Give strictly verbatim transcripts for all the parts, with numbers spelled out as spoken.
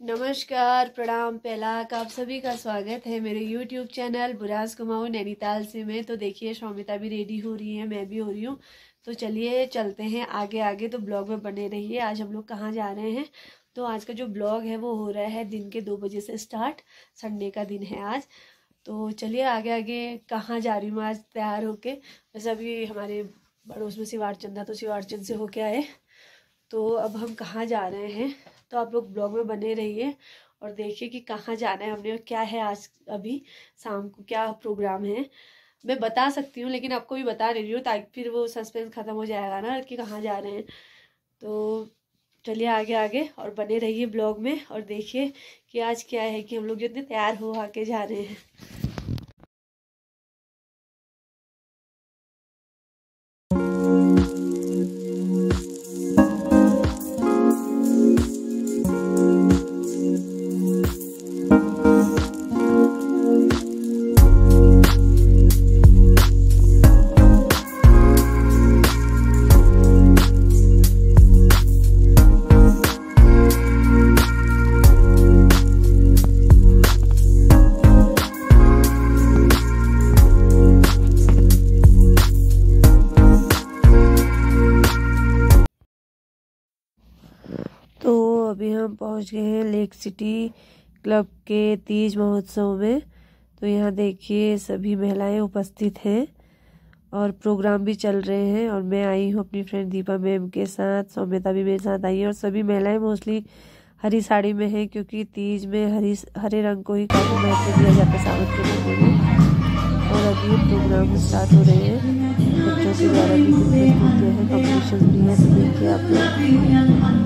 नमस्कार, प्रणाम, पहलाक, आप सभी का स्वागत है मेरे यूट्यूब चैनल बुरास कुमाऊँ नैनीताल से। मैं तो देखिए शौमिता भी रेडी हो रही है, मैं भी हो रही हूँ। तो चलिए चलते हैं आगे आगे, तो ब्लॉग में बने रहिए। आज हम लोग कहाँ जा रहे हैं, तो आज का जो ब्लॉग है वो हो रहा है दिन के दो बजे से स्टार्ट। संडे का दिन है आज। तो चलिए आगे आगे कहाँ जा रही हूँ आज तैयार होके। वैसे अभी हमारे पड़ोस में शिवार्चन था, तो शिवार्चन से होके आए। तो अब हम कहाँ जा रहे हैं, तो आप लोग ब्लॉग में बने रहिए और देखिए कि कहाँ जाना है हमने और क्या है आज अभी शाम को क्या प्रोग्राम है। मैं बता सकती हूँ लेकिन आपको भी बता रही हूँ ताकि फिर वो सस्पेंस ख़त्म हो जाएगा ना कि कहाँ जा रहे हैं। तो चलिए आगे आगे और बने रहिए ब्लॉग में और देखिए कि आज क्या है कि हम लोग जितने तैयार हो आके जा रहे हैं। तो अभी हम पहुंच गए हैं लेक सिटी क्लब के तीज महोत्सव में। तो यहाँ देखिए सभी महिलाएं उपस्थित हैं और प्रोग्राम भी चल रहे हैं। और मैं आई हूँ अपनी फ्रेंड दीपा मैम के साथ, सौम्यता भी मेरे साथ आई है। और सभी महिलाएं मोस्टली हरी साड़ी में हैं क्योंकि तीज में हरी हरे रंग को ही काफ़ी महत्व दिया जाता है सावन के महीने में। और अभी प्रोग्राम स्टार्ट हो रहे हैं, बच्चों के द्वारा भी कुछ प्रस्तुतियाँ हैं, कॉम्पिटिशन भी है। तो देखिए आप लोग।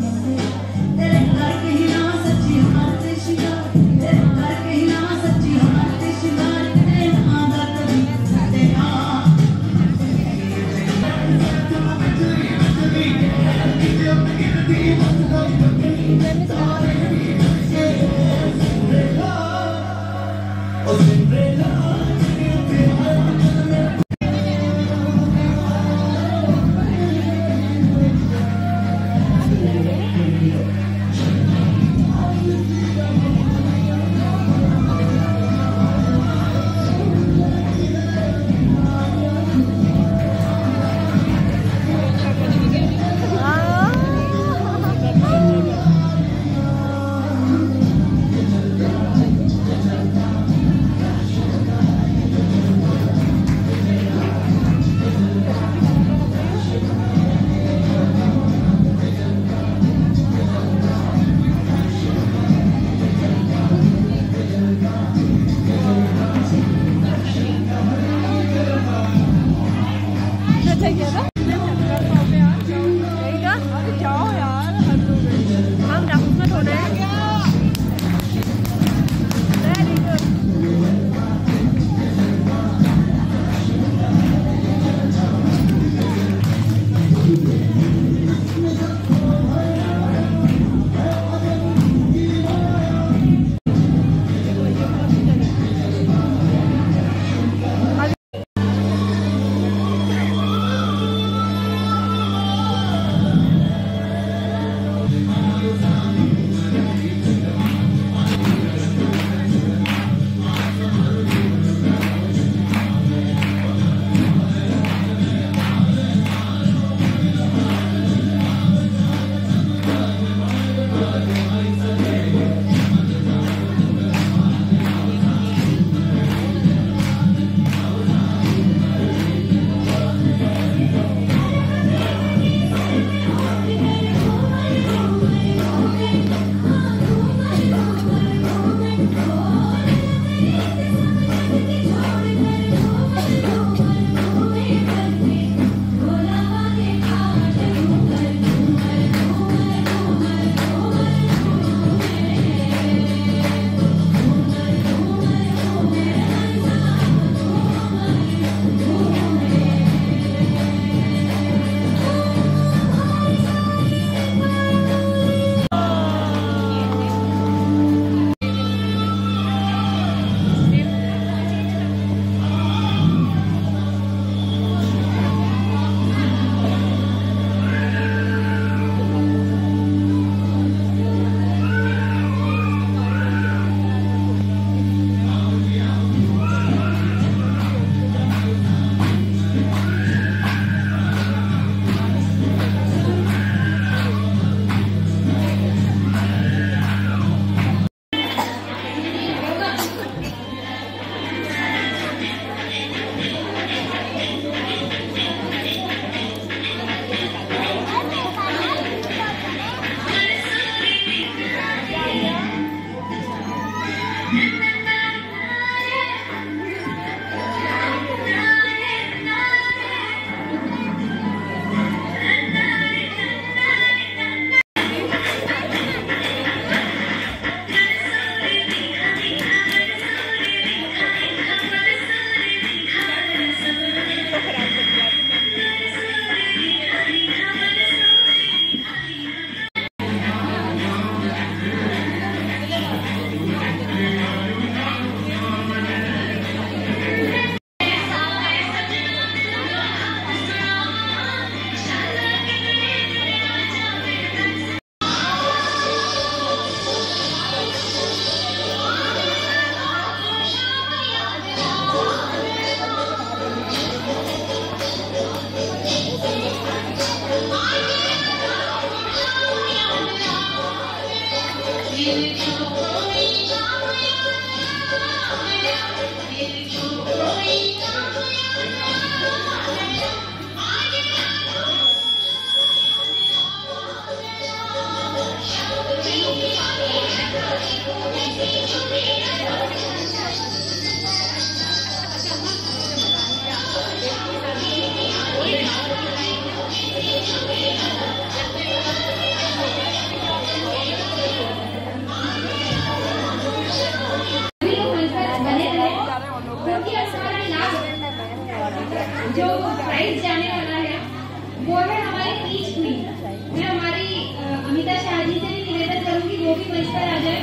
जो प्राइज जाने वाला है वो है हमारी पीच क्वीन। मैं हमारी अमिता शाह जी से भी निवेदन करूंगी वो भी मंच पर आ जाए।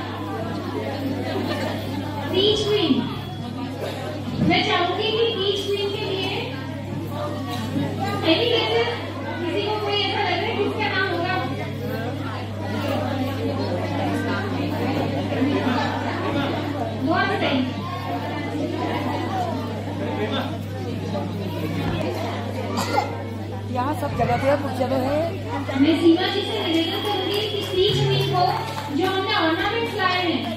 पीच क्वीन, मैं चाहूंगी कि पीच क्वीन के लिए एनी कैसे किसी को कोई ऐसा लग रहा है किसका नाम होगा? बहुत सही। यहाँ सब जगह पे कुछ जगह है। मैं सीमा जी से निवेदन करूंगी कि पीच क्वीन को जो हमने ऑर्नामेंट्स लाए हैं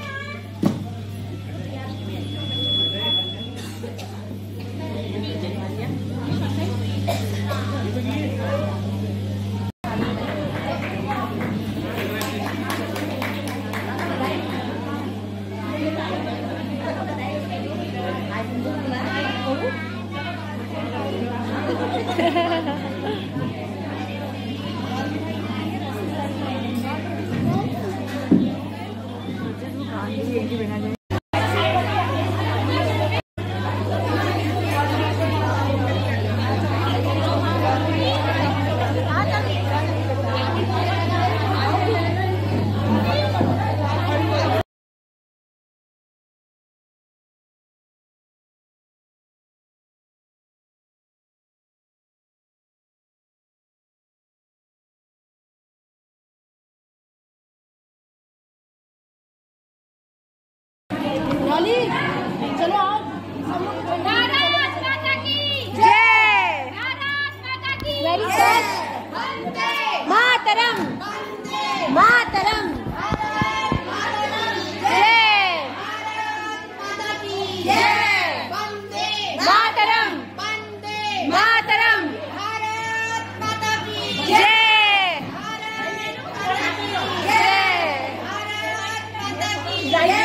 चलो आओ। भारत माता की जय। भारत माता की वेरी गुड। मातरम मातरम जय मातरम मातरम जय जय